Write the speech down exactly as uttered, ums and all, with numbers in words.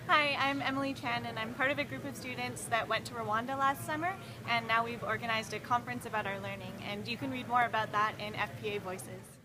Hi, I'm Emily Chan and I'm part of a group of students that went to Rwanda last summer, and now we've organized a conference about our learning, and you can read more about that in F P A Voices.